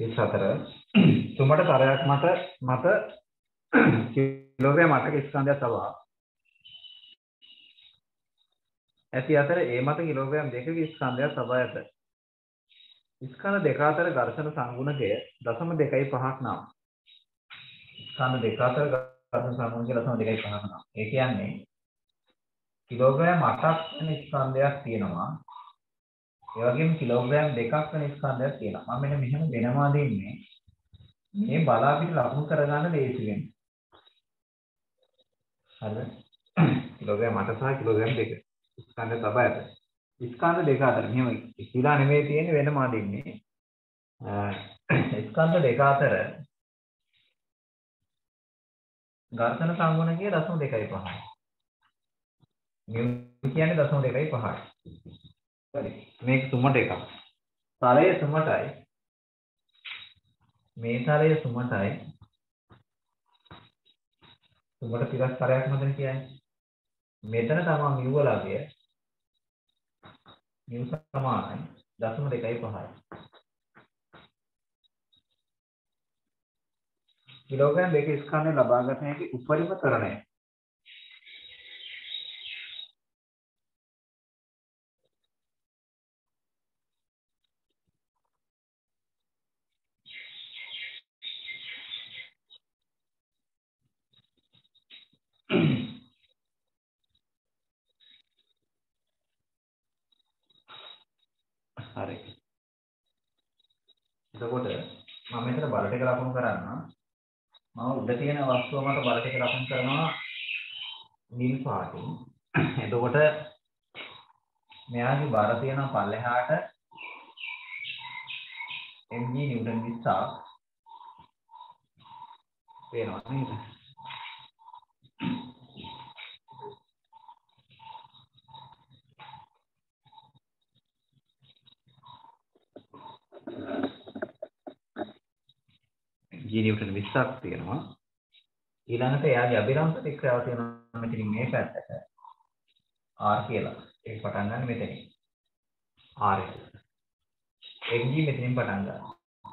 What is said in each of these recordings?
34 තුමට තරයක් මත කිලෝග්‍රෑම් 8ක ස්කන්ධයක් තබා ඇති අතර ඒ මත කිලෝග්‍රෑම් 2ක ස්කන්ධයක් තබා ඇත. ස්කන්ධ දෙක අතර ඝර්ෂණ සංගුණකය 0.25ක් නම්. ස්කන්ධ දෙක අතර ඝර්ෂණ සංගුණකය 0.25ක් නම්. ඒ කියන්නේ කිලෝග්‍රෑම් 8ක් වෙන ස්කන්ධයක් තියෙනවා. ඒ වගේම කිලෝග්‍රෑම් 2ක් වෙන ස්කන්ධයක් තියෙනවා. මම මෙන්න මෙහෙම වෙනවා දෙන්නේ. මේ බලාපිට ලකුණු කරගන්න ලේසි වෙන්නේ. හරිද? කිලෝග්‍රෑම් 8 සහ කිලෝග්‍රෑම් 2 ස්කන්ධ තබා ඇත. ස්කන්ධ දෙක අතර මෙහෙම ඉතිලා නෙමෙයි තියෙන්නේ වෙනම අදින්නේ. ස්කන්ධ දෙක අතර ඝර්ෂණ සංගුණකය 0.25යි. නියම කියන්නේ 0.25යි. හරි. මේක තුමට එකක්. තලය තුමටයි. මේ තලය තුමටයි. තුමට පිටස්තරයක් මතන කියන්නේ. මෙතන තමයි මියුව ලගය. මියු සමානයි 0.25යි. කිලෝග්‍රෑම් 2 ස්කන්ධය ලබා ගන්න හැකි උපරිම ත්වරණය. හරි. එතකොට මම මෙතන බල ටික ලකුණු කරන්නම්. මම උඩ තියෙන වස්තුව මත බල ටික ලකුණු කරනවා නිල් පාටින්. එතකොට මෙයාගේ බර තියෙන පල්ලෙහාට mg නිව්ටන් 20ක් වෙනවා නේද? g නිව්ටන් 20ක් තියෙනවා. ඊළඟට එයාගේ අභිරම ප්‍රතික්‍රියාව තියෙනවා මෙතනින් මේ පැත්තට r කියලා. ඒක පටන් ගන්න මෙතනින්. r එක. mg මෙතනින් පටන් ගන්න.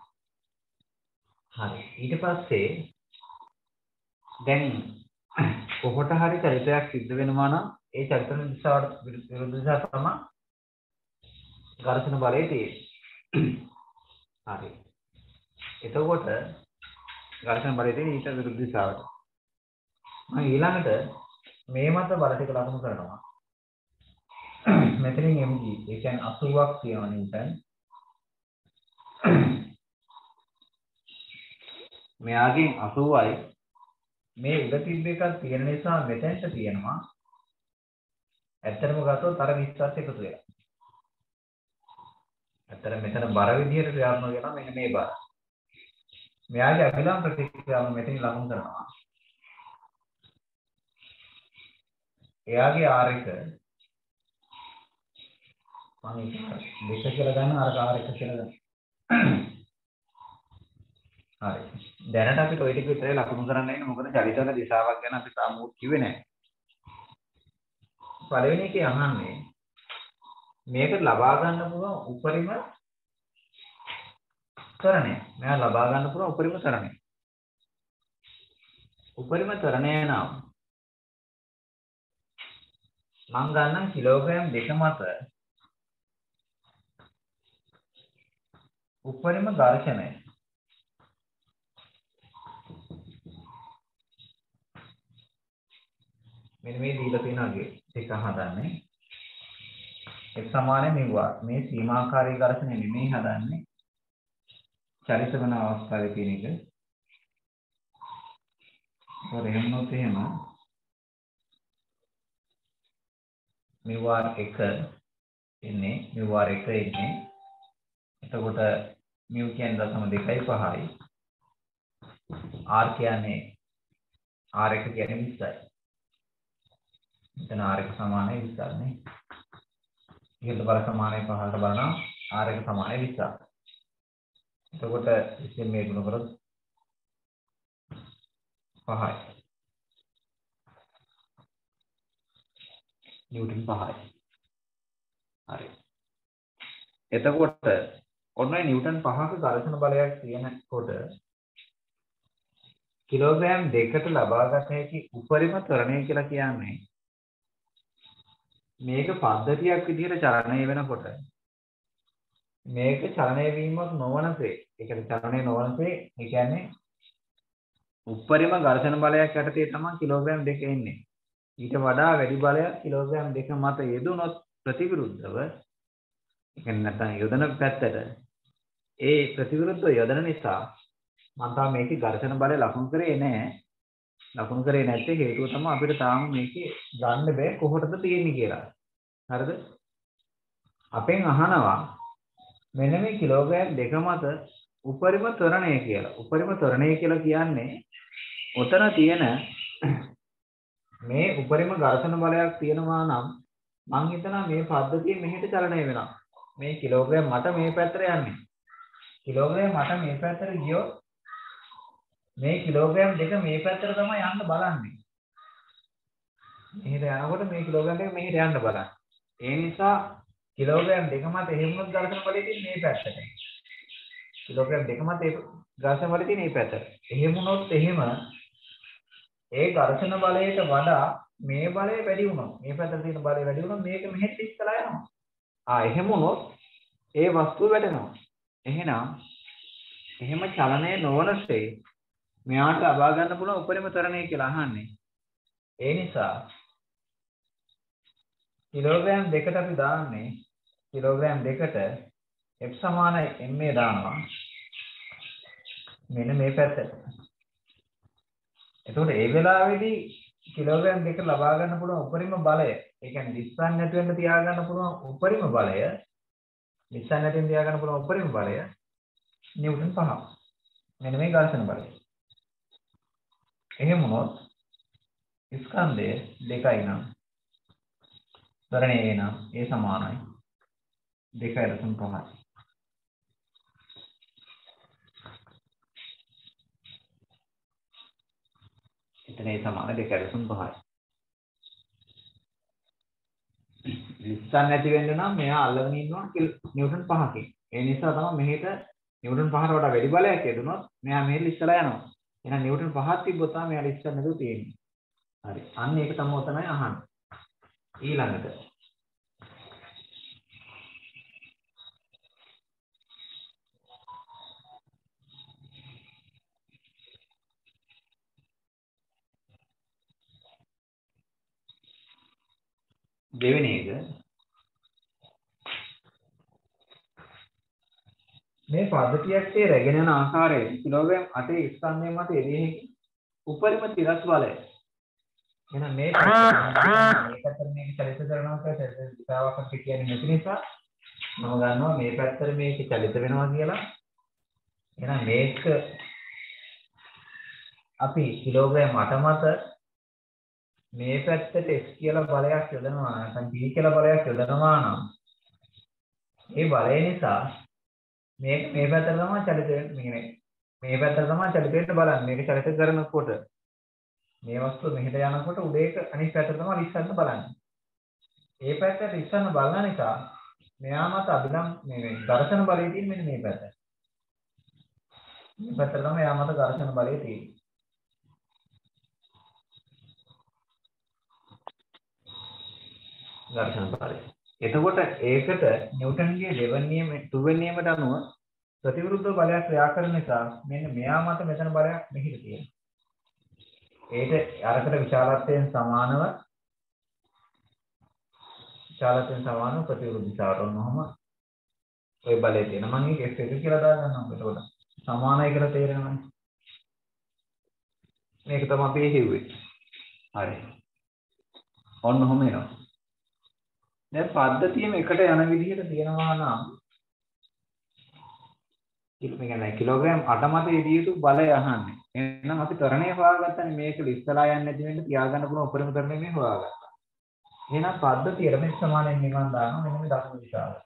හරි. ඊට පස්සේ දැන් කොහොට හරි චලිතයක් සිද්ධ වෙනවා නම් ඒ චලිත දිශාවට විරුද්ධ දිශාව තමයි ඝර්ෂණ බලය තියෙන්නේ. හරි. එතකොට ඝර්ෂණ බලය තියෙන්නේ ඊට විරුද්ධ දිශාවට. මම ඊළඟට මේ මත බල ටික ලකුණු කරනවා. මෙතනින් mg ඒ කියන්නේ 80ක් තියෙනවා නිව්ටන්. මෙයාගෙන් 80යි මේ උඩ තිබ්බ එකක් තියෙන නිසා මෙතෙන්ට තියෙනවා. ඇත්තටම ගත්තොත් අර 20ත් එකතු වෙලා. ඇත්තට මෙතන බර විදියට ක්‍රියාත්මක වෙනවා මෙන්න මේ බර. මෙයාගේ අභිලම් ප්‍රතික්‍රියාව මෙතනින් ලකුණු කරනවා. එයාගේ R1 මම දෙක කියලා ගන්න අර R1 කියලා ගන්න. හරි. දැනට අපිට ওই ටික විතරයි ලකුණු කරන්න ඉන්නේ. මොකද චලිතවල දිශාවක් ගැන අපි තාම කිව්වේ නැහැ. පළවෙනි එකේ අහන්නේ මේකට ලබා ගන්න පුළුවන් උපරිම ත්වරණය. මෙයා ලබා ගන්න පුළුවන් උපරිම ත්වරණය. උපරිම ත්වරණය නම් මම ගන්නම් කිලෝග්‍රෑම් 2 මත උපරිම ඝර්ෂණය. මෙන්න මේ දීලා තියෙන අගේ ටික හදන්නේ. x සමානයි මෙවුවා. මේ සීමාකාරී ඝර්ෂණය නෙමෙයි හදන්නේ. චලිත වෙන අවස්ථාවේ තියෙන එක. ඒකෝ එහෙමනොත් එහෙම මෙවුවා 1 ඉන්නේ මෙවුවා 1 ඉන්නේ. එතකොට mu කියන්නේ 0.25යි. r කියන්නේ r1 කියන්නේ 20යි. එතන r1 සමානයි 20ක් නේ. ඉහළට බල සමානයි පහළට බලනවා r1 සමානයි 20ක්. එතකොට ඉතින් මේ ගුණ කරොත් 5යි. නිව්ටන් 5යි. හරි. එතකොට ඔන්න නිව්ටන් 5ක ඝර්ෂණ බලයක් තියෙනකොට කිලෝග්‍රෑම් 2කට ලබාගත හැකි උපරිම ත්වරණය කියලා කියන්නේ මේක පද්ධතියක් විදිහට චලනය වෙනකොට මේක චලනය වීමක් නොවනසේ ඒ කියන්නේ චලනය නොවනසේ ඒ කියන්නේ උපරිම ඝර්ෂණ බලයක් යටතේ තමයි කිලෝග්‍රෑම් 2 එන්නේ. ඊට වඩා වැඩි බලයක් කිලෝග්‍රෑම් 2 මත යෙදුනොත් ප්‍රතිවිරුද්ධව ඒ කියන්නේ නැත්නම් යොදන පැත්තට ඒ ප්‍රතිවිරුද්ධව යොදන නිසා මම තාම මේකේ ඝර්ෂණ බලය ලකුණු කරේ නැහැ. ලකුණු කරේ නැත්තේ හේතුව තමයි අපිට තාම මේකේ ගන්න බෑ කොහොටද තියෙන්නේ කියලා. හරිද? අපෙන් අහනවා මෙන්න මේ කිලෝග්‍රෑම් 2 මත උපරිම ත්වරණය කියලා. උපරිම ත්වරණය කියලා කියන්නේ ඔතන තියෙන මේ උපරිම ඝර්ෂණ බලයක් තියෙනවා නම් මම හිතනවා මේ පද්ධතිය මෙහෙට චලනය වෙනවා. මේ කිලෝග්‍රෑම් මට මේ පැත්තට යන්නේ. කිලෝග්‍රෑම් මට මේ පැත්තට ගියොත් මේ කිලෝග්‍රෑම් 2 මේ පැත්තට තමයි යන්න බලන්නේ. මෙහෙට යනකොට මේ කිලෝග්‍රෑම් 2 මෙහෙට යන්න බලන්නේ. ඒ නිසා කිලෝග්‍රෑම් 2 මත එහෙම වුණොත් ඝර්ෂණ බලය තියෙන්නේ මේ පැත්තට. කිලෝග්‍රෑම් 2 මත ඒ ඝර්ෂණ බලය තියෙන්නේ මේ පැත්තට. එහෙම වුණොත් එහෙම ඒ ඝර්ෂණ බලයට වඩා මේ බලය වැඩි වුණොත් මේ පැත්තට තියෙන බලය වැඩි වුණොත් මේක මෙහෙට ඉස්සලා යනවා. එහෙම වුණොත් ඒ වස්තුව වැටෙනවා. එහෙනම් එහෙම චලනය නොවනසේ මෙයාට ලබා ගන්න පුළුවන් උපරිම ත්වරණය කියලා අහන්නේ. ඒ නිසා කිලෝග්‍රෑම් 2ට අපි දාන්නේ කිලෝග්‍රෑම් 2ට F = ma දානවා. මෙන්න මේ පැත්තට. එතකොට ඒ වෙලාවේදී කිලෝග්‍රෑම් 2 ලබා ගන්න පුළුවන් උපරිම බලය, ඒ කියන්නේ ලිස්සන් නැති වෙන්න තියා ගන්න පුළුවන් උපරිම බලය, ලිස්සන් නැතිව තියා ගන්න පුළුවන් උපරිම බලය නිව්ටන් 5. මෙන්න මේ ඝර්ෂණ බලය. එහෙම වුණොත් ස්කන්ධය 2යි නම් ත්වරණය නම් ඒ සමානයි 2.5. එතන ඒ සමාන 2.5යි. ලිස්සන් නැති වෙන්න නම් මෙයා අල්ලගෙන ඉන්නවා නිව්ටන් 5කින්. ඒ නිසා තමයි මෙහෙට නිව්ටන් 5ට වඩා වැඩි බලයක් යදුනොත් මෙයා මෙහෙට ඉස්සලා යනවා. එහෙනම් නිව්ටන් 5ක් තිබ්බොත් තමයි මෙයා ලිස්සන් නැතුව තියෙන්නේ. හරි. අන්න ඒක තමයි උතනයි අහන්නේ. ඊළඟට දෙවෙනි එක මේ පද්ධතියේ රැගෙන යන ආකාරය කිලෝග්‍රෑම් 8 ස්කන්ධය මත එළියෙහි උපරිම තිරස් බලය. එහෙනම් මේ පැත්තට මේක චලිත කරනවා කියලා දිශාවක් අපිට කියන්නේ නැති නිසා මම ගන්නවා මේ පැත්තට මේක චලිත වෙනවා කියලා. එහෙනම් මේක අපි කිලෝග්‍රෑම් 8 මත මේ පැත්තට x කියලා බලයක් යොදනවා නැත්නම් p කියලා බලයක් යොදනවා නම් ඒ බලය නිසා මේක මේ පැත්තට තමයි චලිත වෙන්නේ. මේ පැත්තට තමයි චලිත වෙන්න බලන්නේ. මේක චලිත කරනකොට මේ වස්තුව මෙහෙට යනකොට උඩ එක අනිත් පැත්තට තමයි ලිස්සන්න බලන්නේ. ඒ පැත්තට ලිස්සන්න බලන නිසා මෙයා මත අභිලම් මේ ඝර්ෂණ බලය තියෙන්නේ මෙන්න මේ පැත්තට. මේ පැත්තට තමයි එයා මත ඝර්ෂණ බලය තියෙන්නේ. ඝර්ෂණ බලය. එතකොට ඒකට නිව්ටන්ගේ දෙවෙනි නියමයට අනුව ප්‍රතිවිරුද්ධ බලයක් ක්‍රියා කරන නිසා මෙන්න මෙයා මත මෙතන බලයක් මෙහෙට තියෙනවා. ඒට අරකට විශාලත්වයෙන් සමානව ප්‍රතිවිරුද්ධ දිශාවට වුණාම ওই බලය තියෙන මම ඒක F1 කියලා දාගන්නවා. එතකොට සමානයි කියලා තේරෙනවනේ. මේක තමයි අපි හිතුවේ. හරි. ඔන්න ඔහොම එනවා. දැන් පද්ධතියම එකට යන විදිහට තියෙනවා නම් කිලෝග්‍රෑම් 8 මත එළිය යුතු බලය අහන්නේ. එහෙනම් අපි ත්වරණය හොයාගත්තානේ මේක ලිස්සලා යන්නේ නැති වෙන්න තියාගන්න පුළුවන් උපරිම ත්වරණය මේ හොයාගත්තා. එහෙනම් පද්ධතියට මේ සමානයෙන් නිවන් දානවා මෙන්න මේ දකුණු දිශාවට.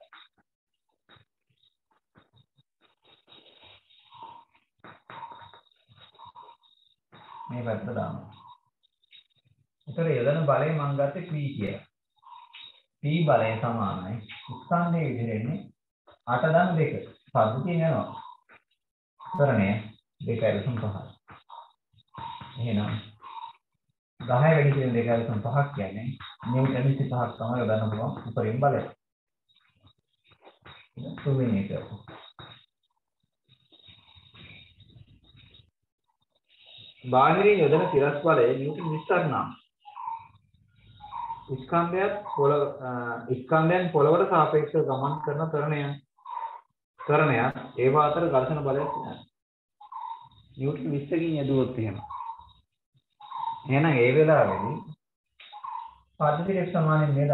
මේ පැත්ත දානවා. ඒතර යොදන බලය මම ගත්තේ p කියලා. p බලය සමානයි ස්කන්ධයේ විදිහට 8 2. පද්ධතිය යනවා. තරණය 2.5. එහෙනම් 10 වැඩි කියන 2.5 කියන්නේ නිව්ටන් 25ක් තමයි යොදන්න පුළුවන් උපරිම බලය. තුන්වෙනි එක. බාහිරින් යොදන තිරස් බලය නිව්ටන් 20ක් නම් ස්කන්ධයන් පොළවට සාපේක්ෂව ගමන් කරන ත්වරණයක් ඒවා අතර ඝර්ෂණ බලයක් නිව්ටන් 20කින් යදුවොත් එහෙම. එහෙනම් ඒ වෙලාවේදී පද්ධතියට සමානෙන් නේද?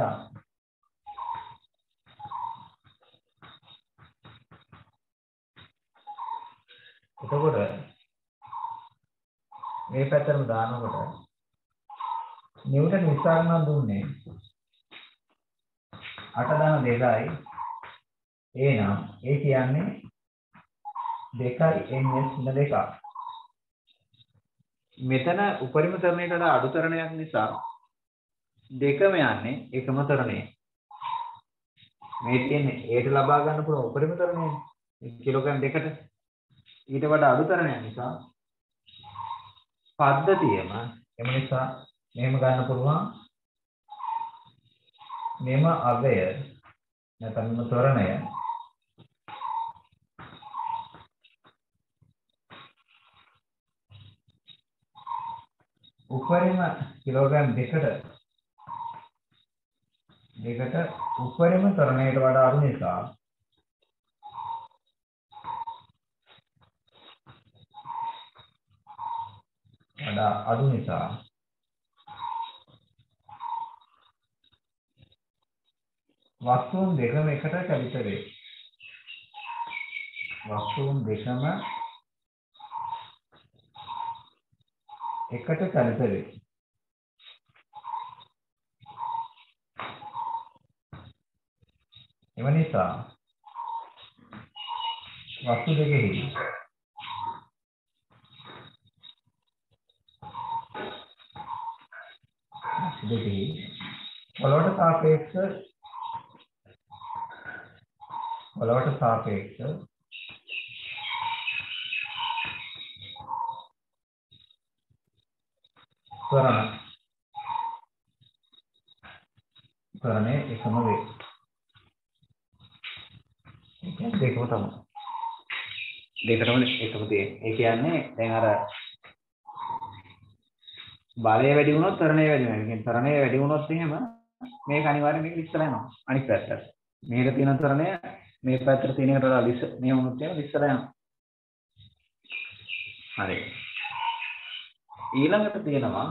එතකොට මේ පැත්තටම දානකොට නිව්ටන් 20ක් නම් දුන්නේ 8/2යි. එහෙනම් ඒ කියන්නේ 2ns/2. මෙතන උපරිම තරණයට වඩා අඩු තරණයක් නිසා දෙකම යන්නේ එකම තරණය. මේ තියෙන්නේ ඒට ලබා ගන්න පුළුවන් උපරිම තරණය කිලෝග්‍රෑම් 2කට ඊට වඩා අඩු තරණයක් නිසා පද්ධතියම එම නිසා මෙහෙම ගන්න පුළුවන් මෙම අගය නැත්නම් මෙම ත්වරණය උපරිම කිලෝග්‍රෑම් 2කට උපරිම ත්වරණයට වඩා අඩු නිසා වස්තුන් දෙකම එකට චලිත වේ. වස්තුන් දෙකම එකට චලිත වේ. එම නිසා වස්තු දෙකෙහි පොළොවට සාපේක්ෂ ත්වරණය එකම වේ. දෙකම තමයි. දෙකටම එකම තියෙන්නේ. ඒ කියන්නේ දැන් අර බලය වැඩි වුණොත් ත්වරණය වැඩි වෙනවා. ඒ කියන්නේ ත්වරණය වැඩි වුණොත් එහෙම මේක අනිවාර්යයෙන් මේක ඉස්සර යනවා. අනිත් පැත්තට. මේක තියෙන ත්වරණය මේ පැත්තට තියෙන එකට වඩා මේ වුණොත් එහෙම ඉස්සර යනවා. හරි. ඊළඟට තියෙනවා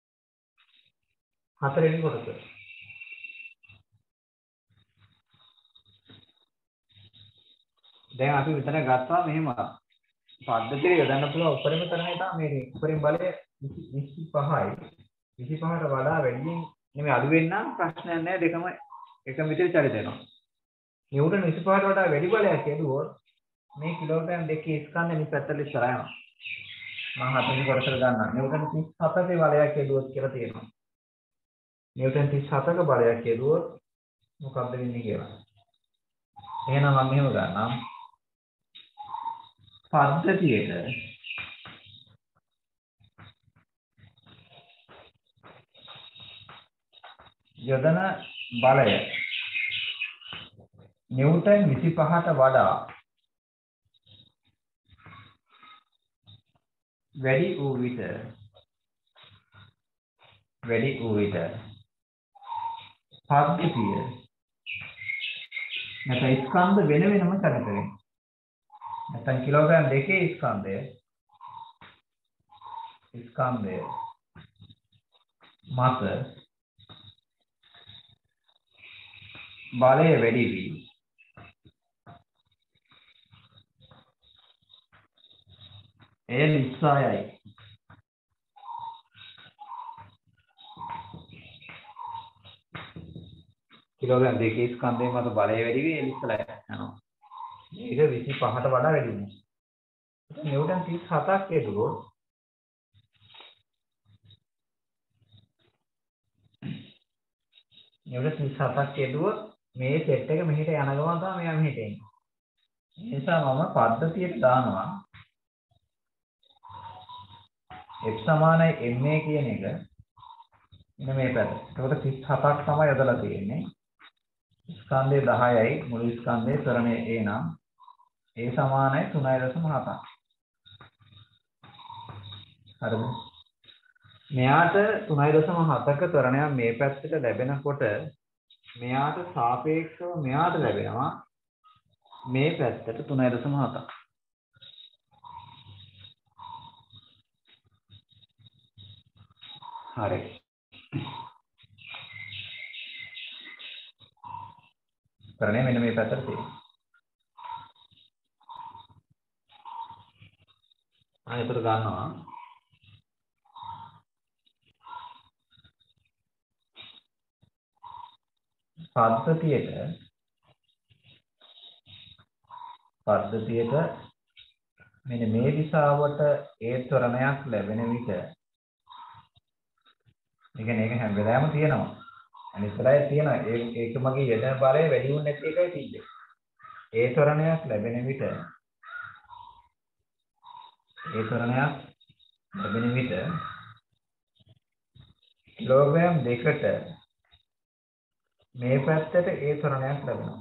හතරවෙනි කොටස. දැන් අපි විතර ගත්තා මෙහෙම පද්ධතිය යොදන්න පුළුවන් උපරිම තරණය තමයි මේ උපරිම බලය 25යි. 25ට වඩා වැඩියෙන් නෙමෙයි අඩු වෙන්න ප්‍රශ්නයක් නැහැ. දෙකම එකම විදිහට චලිත වෙනවා. නිව්ටන් 25ට වඩා වැඩි බලයක් යදුවොත් මේ කිලෝග්‍රෑම් දෙකේ ස්කන්ධ මේ පැත්තට ඉස්සර යනවා. මම හතරවෙනි කොටසට ගන්නවා. නිව්ටන් 37ක බලයක් යදුවොත් කියලා තියෙනවා. නිව්ටන් 37ක බලයක් යදුවොත් මොකක්ද වෙන්නේ කියලා. එහෙනම් මම මෙහෙම ගන්නම්. පද්ධතියට යොදන බලය නිව්ටන් 25ට වඩා වැඩි වූ විට පද්ධතිය නැත්නම් ස්කන්ධ වෙන වෙනම චලිත වෙනවා. නැත්නම් කිලෝග්‍රෑම් දෙකේ ස්කන්ධය මත බලය වැඩි වී එය නිස්සායයි. කිලෝග්‍රෑම් දෙකේ ස්කන්ධය මත බලය වැඩි වී එය නිස්සායයි යනවා. මේක 25ට වඩා වැඩි වෙනවා. නිව්ටන් 37ක් යදුවොත් මේ සෙට් එක මෙහෙට යන ගමන් තමයි මෙයා මෙහෙට එන්නේ. නිසා මම පද්ධතියට දානවා x සමානයි ma කියන එක මෙන්න මේ පැත්ත. ඒකට 37ක් තමයි යොදලා තියෙන්නේ. ස්කන්ධය 10යි මුළු ස්කන්ධයේ ත්වරණය a නම් a සමානයි 3.7ක්. හරිද? මෙයාට 3.7ක ත්වරණයක් මේ පැත්තට ලැබෙනකොට මෙයාට සාපේක්ෂව මෙයාට ලැබෙනවා මේ පැත්තට 3.7ක්. හරි. ත්වරණය මෙන්න මේ පැත්තට තියෙනවා. ආයෙත් ගන්නවා පද්ධතියට මෙන්න මේ දිශාවට ඒ ත්වරණයක් ලැබෙන විට ඒ කියන්නේ ඒක හැම වෙලාවෙම තියෙනවා. අනිත් වෙලාවේ තියෙනවා ඒක මගේ යෙදෙන බලය වැඩි වුණ නැති එකයි තිබ්බේ. ඒ ත්වරණයක් ලැබෙන විට කිලෝග්‍රෑම් දෙකට මේ පැත්තට ඒ ත්වරණයක් ලැබෙනවා.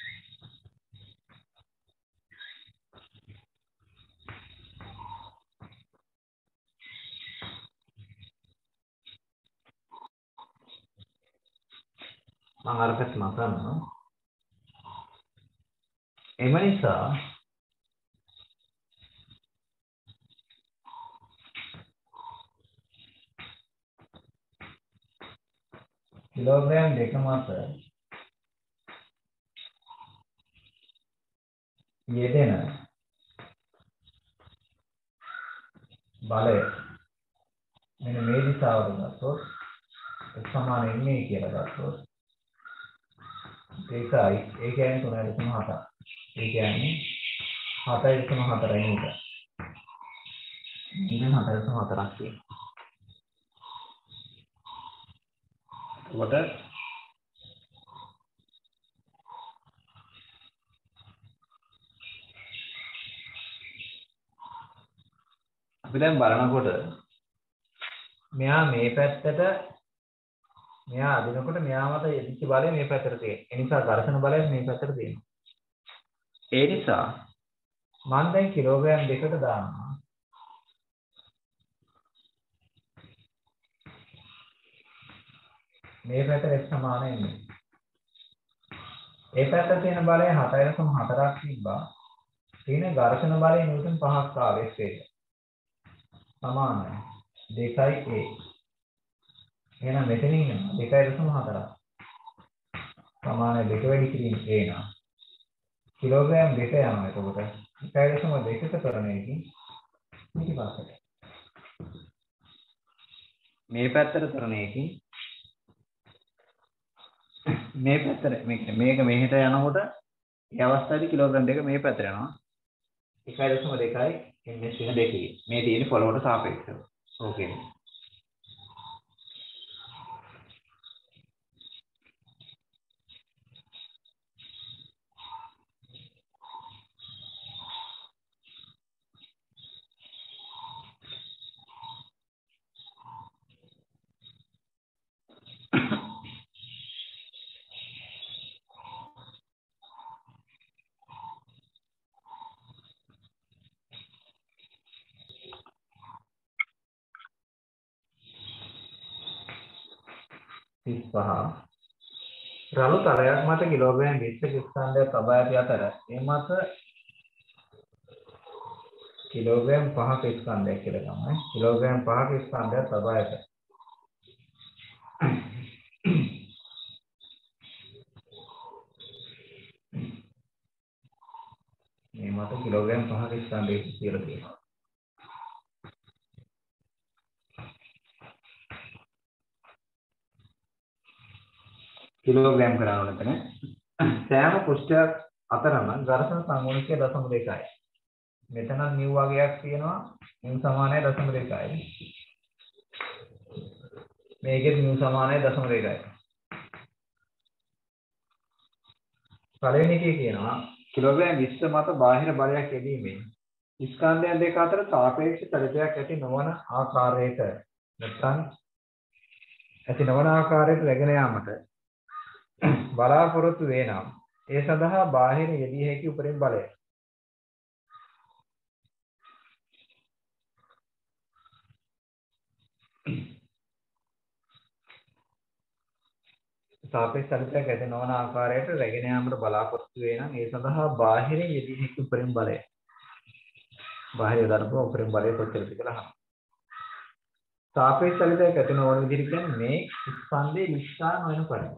මම අරකට නතනවා. එම නිසා කිලෝග්‍රෑම් දෙක මත යෙදෙන බලය මෙන්න මේ දිශාවට ගත්තොත් x සමාන ma කියලා ගත්තොත් ඒකයි ඒ කියන්නේ 3.7ක්. ඒ කියන්නේ 7.4 නේද? ඉතින් 7.4ක් තියෙනවා. එතකොට අපි දැන් බලනකොට මෙයා මේ පැත්තට මෙයා අදිනකොට මෙයා මත යෙදිච්ච බලය මේ පැත්තට තියෙනවා. ඒ නිසා ඝර්ෂණ බලය මේ පැත්තට තියෙනවා. ඒ නිසා මම දැන් කිලෝග්‍රෑම් දෙකට දානවා. මේ පැත්තට x සමානයි මේ. ඒ පැත්තට තියෙන බලය 7.4ක් තිබ්බා. තියෙන ඝර්ෂණ බලය නිව්ටන් 5ක් ආවේ ඒක. සමානයි 2a. එහෙනම් මෙතනින් 2.4ක් සමානයි 2 වැඩි කිරීම a නම් කිලෝග්‍රෑම් 2 යනවා. එතකොට 1.2ක තරණයකින් පිටිපස්සට මේ පැත්තට තරණයකින් මේ පැත්තට මේක මෙහෙට යනකොට ඒ අවස්ථාවේදී කිලෝග්‍රෑම් දෙක මේ පැත්තට යනවා. 1.2යි ms වෙන දෙකේ මේ තියෙන්නේ පොළොවට සාපේක්ෂව. ඕකේ. රළු තලයක් මත කිලෝග්‍රෑම් 20ක ස්කන්ධයක් තබා ඇති අතර ඒ මත කිලෝග්‍රෑම් 5ක ස්කන්ධයක් කියලා තමයි. කිලෝග්‍රෑම් 5ක ස්කන්ධයක් තබා ඇත. මේ මත කිලෝග්‍රෑම් 5ක ස්කන්ධයක් කියලා තියෙනවා. කිලෝග්‍රෑම් කරනවා මෙතන. සෑම කුෂ්ඨයක් අතරම ඝර්ෂණ සංගුණිකය 0.2යි. මෙතන නිව් වගේක් තියෙනවා. නිව් සමානයි 0.2යි. මේකෙත් නිව් සමානයි 0.2යි. පළවෙනි එකේ කියනවා කිලෝග්‍රෑම් 20 මත බාහිර බලයක් යෙදීමෙන් ස්කන්ධයන් දෙක අතර සාපේක්ෂ චලිතයක් ඇති නොවන ආකාරයට නැත්නම් ඇති නොවන ආකාරයට රැගෙන යාමට බලාපොරොත්තු වේ නම් ඒ සඳහා බාහිර යෙදිය හැකි උපරිම බලය සාපේක්ෂ චලිතයක් ඇති නොවන ආකාරයට රැගෙන යාමට බලාපොරොත්තු වේ නම් ඒ සඳහා බාහිර යෙදිය හැකි උපරිම බලය බාහිර ධර්ම උපරිම බලය කොච්චරද කියලා අහනවා. සාපේක්ෂ චලිතයක් ඇති නොවන විදිහට කියන්නේ මේ ස්කන්ධේ නිස්සාර නොවන පරිදි.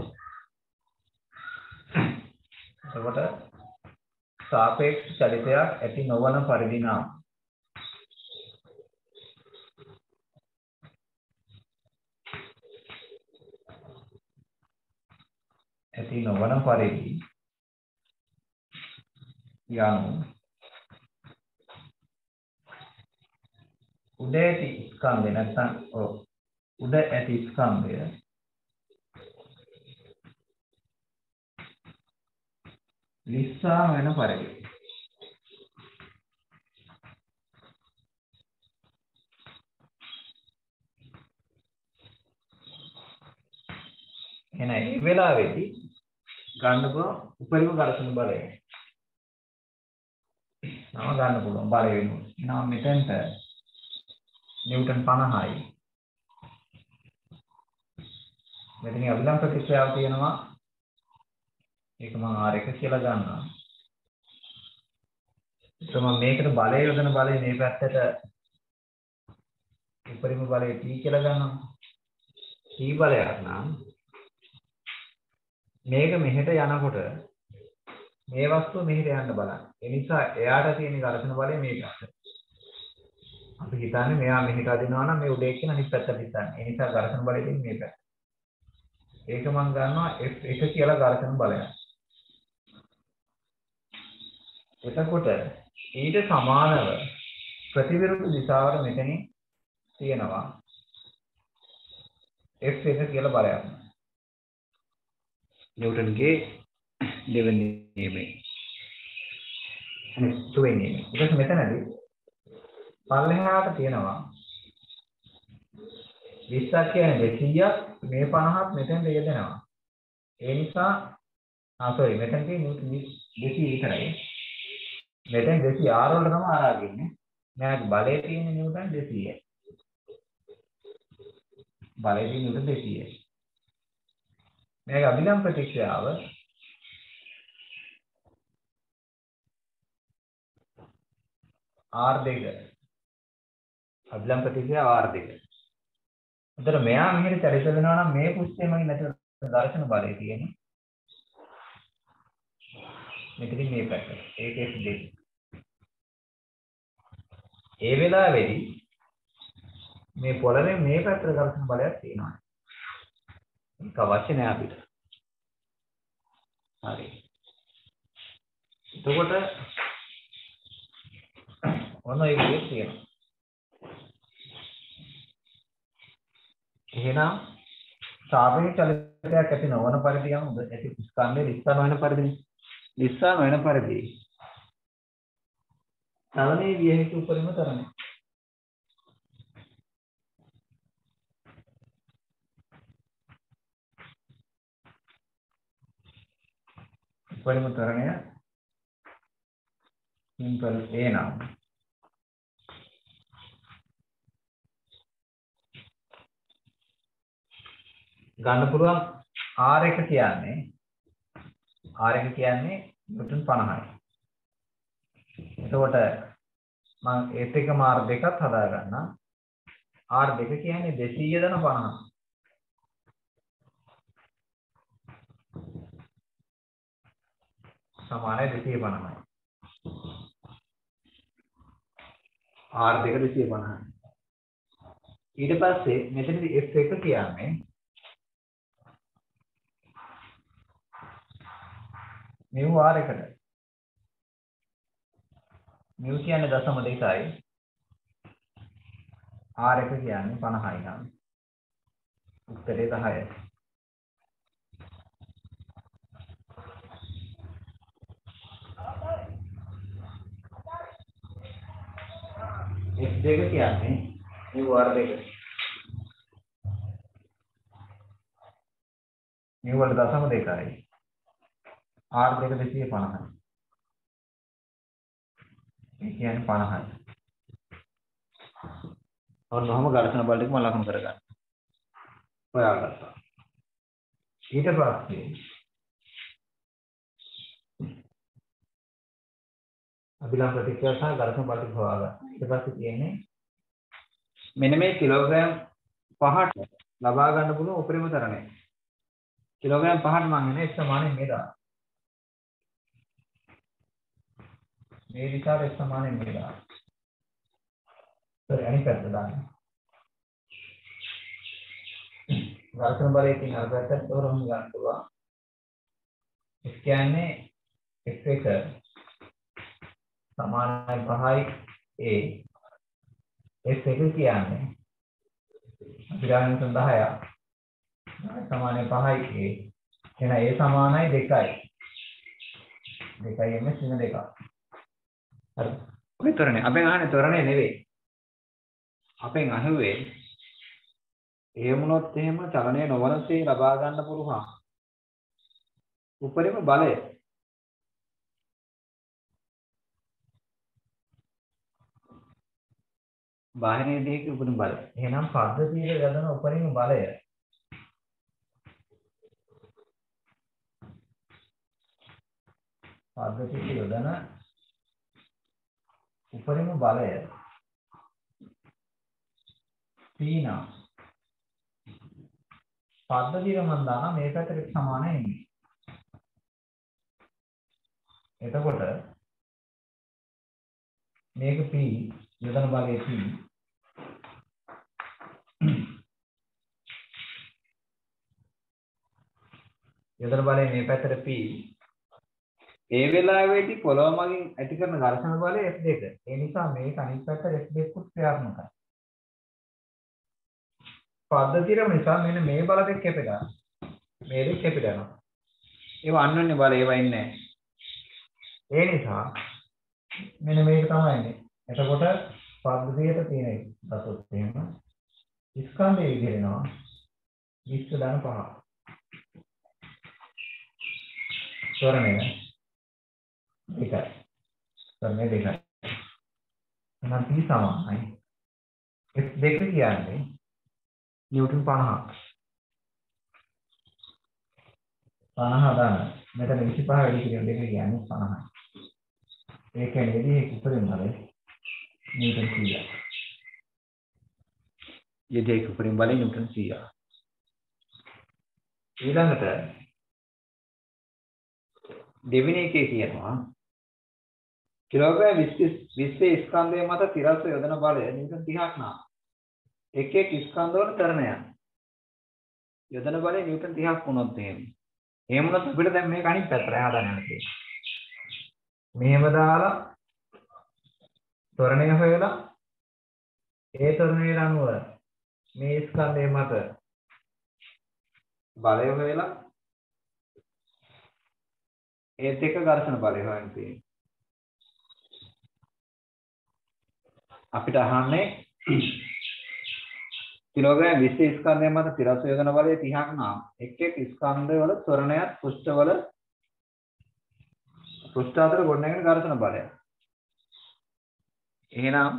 එතකොට සාපේක්ෂ චලිතයක් ඇති නොවන පරිදි නම් ඇති නොවන පරිදි යනු උඩ ඇති ස්කන්ධය නැත්නම් උඩ ඇති ස්කන්ධය නිස්සාර වෙන පරිදි එහෙනම් මේ වෙලාවේදී ගන්න පුළුවන් උපරිම ඝර්ෂණ බලය. නම ගන්න පුළුවන් බලය වෙනවා. එහෙනම් මෙතෙන්ට නිව්ටන් 50යි. මෙතන අභිලම්භ ප්‍රතික්‍රියාව තියෙනවා. ඒක මම R1 කියලා ගන්නවා. ඒක මම මේකට බලය යොදන බලය මේ පැත්තට උපරිම බලය T කියලා ගන්නවා. T බලයක් නම් මේක මෙහෙට යනකොට මේ වස්තුව මෙහෙට යන්න බලන්න. ඒ නිසා එයාට තියෙන ඝර්ෂණ බලය මේ පැත්තට. අපි හිතන්නේ මෙයා මෙහෙට අදිනවා නම් මේ උඩේ එක්කන අනිත් පැත්තට හිතන්නේ. ඒ නිසා ඝර්ෂණ බලය තියෙන්නේ මේ පැත්තට. ඒක මම ගන්නවා F1 කියලා ඝර්ෂණ බලයක්. එතකොට ඊට සමානව ප්‍රතිවිරුද්ධ දිශාවට මෙතනින් තියෙනවා F1 කියලා බලයක්. නිව්ටන්ගේ දෙවෙනි නියමය. අනිත් තුන්වෙනි නියමය. ඊට මෙතනදී පල්ලෙහාට තියෙනවා 20ක් කියන්නේ 200ක් මේ 50ක් මෙතෙන් දෙයදෙනවා. ඒ නිසා මෙතන තියෙන්නේ 200 විතරයි. මෙතෙන් 200 R වලට තමයි R ආගින්නේ. මෙයාගේ බලය තියෙන්නේ නිව්ටන් 200යි. බලය තියෙන්නේ නිව්ටන් 200යි. මේක අභිලම්භ ප්‍රතික්‍රියාව R2 අභිලම්භ ප්‍රතික්‍රියාව R2. උතර මෙයා මෙහෙට චලිත වෙනවා නම් මේ පුස්තේමයි නැති දර්ශන බලය තියෙන්නේ. මෙතනින් මේ පැත්ත. ඒකේ දෙක. ඒ වෙලාවේදී මේ පොළවේ මේ පැත්තට දර්ශන බලයක් තියෙනවා. ඒක අවශ්‍ය නෑ අපිට. හරි. එතකොට ඔන්න ඒ විදිහට තියෙනවා. එහෙනම් සාපේක්ෂ චලිතයක් ඇති නොවන පරිදි යන උද ඇති ස්කන්ධේ නිස්සාර වෙන පරිදි නිස්සාර වෙන පරිදි තරණේ විය හැකි උපරිම තරණය. උපරිම තරණය සිම්පල් A නම් ගන්න පුළුවන් R1 කියන්නේ නිව්ටන් 50යි. එතකොට මම ඒත් එකම R2ක් හදා ගන්නවා. R2 කියන්නේ 200 දන 50. සමානයි 250යි. R2 250යි. ඊට පස්සේ මෙතනදී F1 කියන්නේ මෙව R1කට. මෙව කියන්නේ 0.2යි. R1 කියන්නේ 50යි නම්. උත්තරේ 10යි. F2 කියන්නේ new R2 new වල දශම දෙකයි R2 250යි ඒ කියන්නේ 50යි ඔන්නෝම ඝර්ෂණ බල ටික මම ලකුණු කරගන්න හොයාගත්තා ඊට පස්සේ අභිලම්බ ප්‍රතික්‍රියා සහ ඝර්ෂණ බල ටික හොයාගන්න ඊට පස්සේ තියෙන්නේ මෙන්න මේ කිලෝග්‍රෑම් 5ට ලබා ගන්න පුළුවන් උපරිම තරණය කිලෝග්‍රෑම් 5ට මම එන්නේ සමානයි මේ දා මේ විකාර සමානයි මේ දා तर अनेक पैटर्न डालना घर्षण बल एक तीन पैटर्न और हम जान होगा इसके आने एक्सप्रेशर समान पढ़ाई ए एक्सप्रेशर किया आने विराम संधाया समान पढ़ाई ए है ना ये समान है देखा ये में सीधा देखा अरे कोई तोरने अबे आने तोरने नहीं वे අපෙන් අහුවේ එහෙමනොත් එහෙම චලනය නොවනසේ ලබා ගන්න පුළුවන් උපරිම බලය බාහිර දෙයක උපරිම බලය එහෙනම් පද්ධතියේ යොදන උපරිම බලය පද්ධතියේ යොදන උපරිම බලය Pina පද්ධතිය මම දානවා මේ පැත්තට සමානයි එන්නේ. එතකොට මේක P යොදන බලය P යොදන බලය මේ පැත්තට P ඒ වෙලාවේදී පොළොව මගින් ඇති කරන ඝර්ෂණ බලය F2. ඒ නිසා මේක අනිත් පැත්තට F2 කුත් ක්‍රියාත්මකයි. පද්ධතියම නිසා මෙන්න මේ බල දෙක කැපෙලා මේ දෙක කැපිලා ඒවා අන්‍යෝන්‍ය බල ඒවා ඉන්නේ ඒ නිසා මෙන්න මේක තමයි ඉන්නේ එතකොට පද්ධතියට තියෙන දතොත් එහෙම ස්කන්ධය විදිහේනවා 20 5 තොරණය දෙකයි තොරණය දෙකයි එහෙනම් P සමානයි F2 කියන්නේ न्यूटन 50 දාන මෙතන 25 වැඩි කිරීම දෙක කියන්නේ 50යි ඒ කියන්නේ මේ උපරිම බලය न्यूटन 100 යෙදේ උපරිම බලය न्यूटन 100 ඊළඟට දෙවෙනි එකේ කියනවා කිලෝග්‍රෑම් 20 ස්කන්ධය මත තිරස්ව යොදන බලය न्यूटन 30ක් නා एक एक ස්කන්ධවල තරණයක් යොදන බලය නිව්ටන් 30ක් වුණොත් එහෙම වුණොත් අපිට දැන් මේක අනිත් පැත්තට හදාගන්න තියෙනවා මෙහෙම දාලා ත්වරණය හොයලා ඒ ත්වරණයට අනුව මේ ස්කන්ධය මත බලය හොයලා ඒත් එක්ක ඝර්ෂණ බලය හොයන්න තියෙනවා අපිට අහන්නේ किलोग्राम 20 ස්කන්ධය මත තිරස්ව යොදන බලය 30ක් නම් එක් එක් ස්කන්ධවල ත්වරණයත් පෘෂ්ඨවල පෘෂ්ඨ අතර ගොඩනැගෙන ඝර්ෂණ බලය. එහෙනම්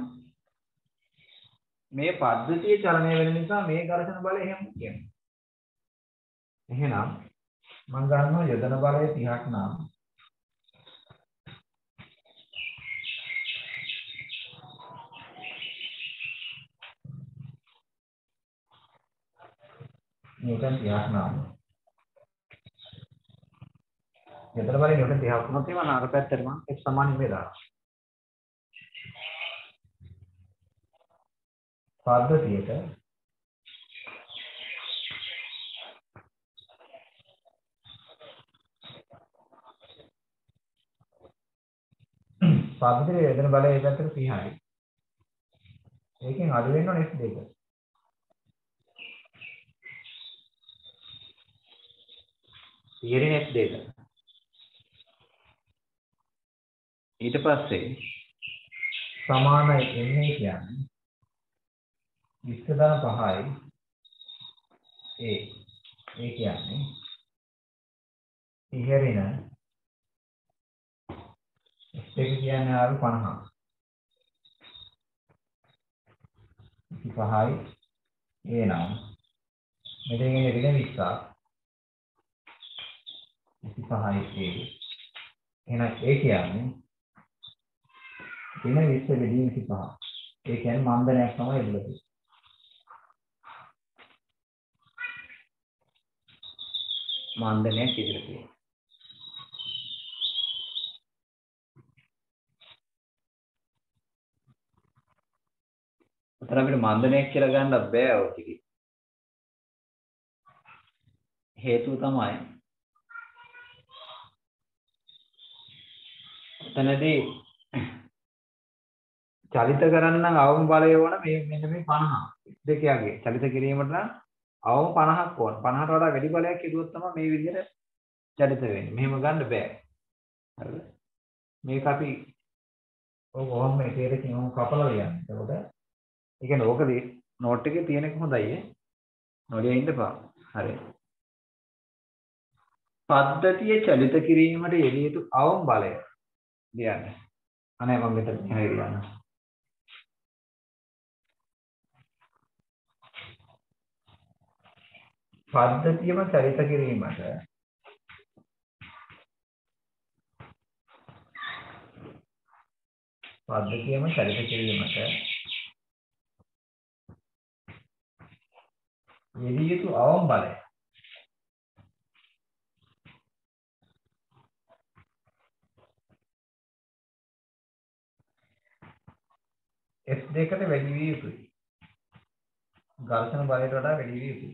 මේ පද්ධතිය චලනය වෙන නිසා මේ ඝර්ෂණ බලය එහෙම කියනවා. එහෙනම් මම ගන්නවා යොදන බලය 30ක් නම් न्यूटन 30ක් නම් යොදන බලය न्यूटन 30ක් වුණොත් එහෙනම් අර පැත්තට මම x සමාන මේ දානවා. පද්ධතියට පද්ධතියේ යොදන බලය ඒ පැත්තට 30යි. ඒකෙන් අඩු වෙන්න ඕනේ x2. තියෙන්නේ x2. ඊට පස්සේ සමානයි එන්නේ කියන්නේ 20/5යි ඒ කියන්නේ ඉහරින x එක කියන්නේ ආවි 50. 25යි ඒ නම් මෙතන ඉන්නේ ඍණ 20ක් 25යි ඒ එහෙනම් ඒ කියන්නේ ඍණ 20 බෙදීම 25. ඒ කියන්නේ මන්දනයක් තමයි එල්ලෙන්නේ. මන්දනයක් ඉදිරියට තියෙනවා. උතර අපිට මන්දනයක් කියලා ගන්නත් බෑ ඔය ටික. හේතුව තමයි එතනදී චලිත කරන්න නම් අවම බලය ඕන මේ මෙන්න මේ 50 දෙකයගේ චලිත කිරීමට නම් අවම 50ක් ඕන 50ට වඩා වැඩි බලයක් යදුවොත් තමයි මේ විදිහට චලිත වෙන්නේ. මෙහෙම ගන්න බෑ. හරිද? මේක අපි ඔක ඔහොම එකේකින් ඔහොම කපලා ලියන්න. එතකොට ඒ කියන්නේ ඕකදී නෝට් එකේ තියෙන එක හොඳයි ඈ. නොලිය ඉන්න එපා. හරි. පද්ධතිය චලිත කිරීමට යෙදිය යුතු අවම බලය ලියන්න. අනේ මම මෙතන මෙහෙම ලියන්න. පද්ධතියම චලිත කිරීමට යෙදිය යුතු අවම බලය S2කට වැඩි විය යුතුයි. ඝර්ෂණ බලයට වඩා වැඩි විය යුතුයි.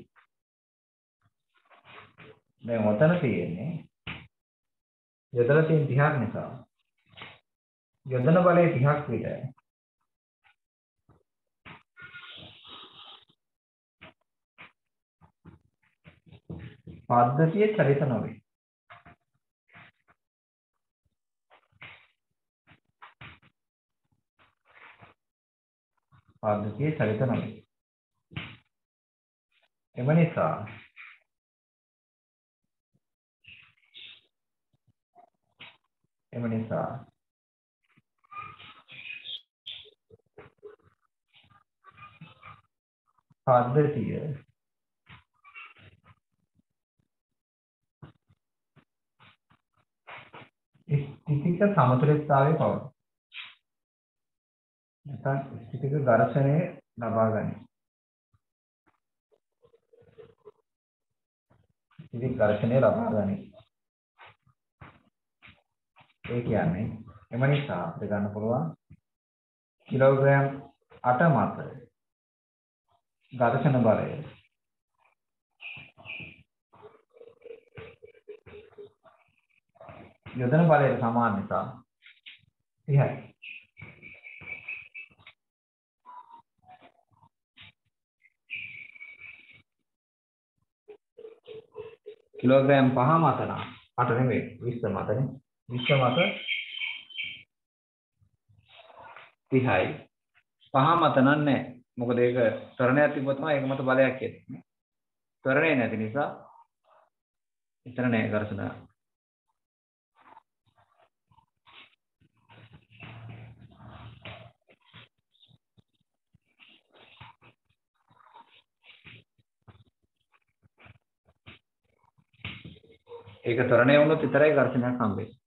දැන් ඔතන තියෙන්නේ යොදලා තියෙන 30ක් නිසා යොදන බලය 30ක් විතර. පද්ධතිය චලිත නොවේ. පද්ධතිය චලිත නොවේ. එම නිසා පද්ධතිය ස්ථිතික සමතුලිතතාවයේ පවතී. නැත්නම් ස්ථිතික ඝර්ෂණය ලබා ගනී. ස්ථිතික ඝර්ෂණය ලබා ගනී. ඒ කියන්නේ එම නිසා අපිට ගන්න පුළුවන් කිලෝග්‍රෑම් 8 මත ඝර්ෂණ බලය යොදන බලයට සමාන නිසා 30යි. කිලෝග්‍රෑම් 5 මත නම් 8 නෙමෙයි 20 මතනේ 20 මත 30යි 5 මත නෑ. මොකද ඒක ත්වරණයක් තිබ්බොත් තමයි ඒක මත බලයක් එන්නේ. ත්වරණේ නැති නිසා එතන නෑ ඝර්ෂණ. ඒක ත්වරණය වුණොත් විතරයි ඝර්ෂණයක් හම්බෙන්නේ.